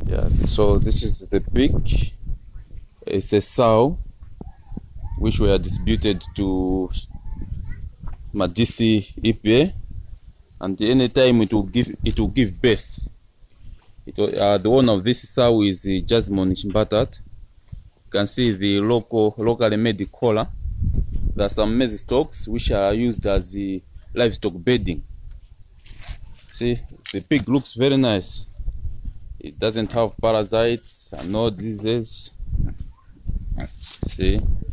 Yeah, so this is the pig. It's a sow which were distributed to Madisi Ipe, and any time it will give birth. The owner of this sow is Jasmine Shimbatat. You can see the locally made collar. There are some maize stalks which are used as the livestock bedding. See, the pig looks very nice. It doesn't have parasites and no diseases. See.